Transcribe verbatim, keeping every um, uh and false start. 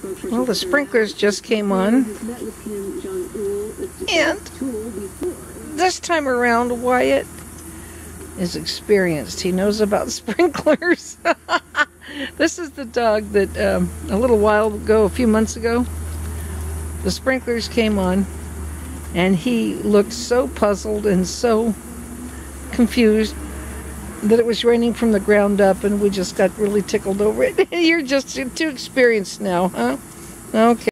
Well, the sprinklers just came on, and this time around, Wyatt is experienced. He knows about sprinklers. This is the dog that um, a little while ago, a few months ago, the sprinklers came on, and he looked so puzzled and so confused that it was raining from the ground up, and we just got really tickled over it. You're just too experienced now, huh? Okay.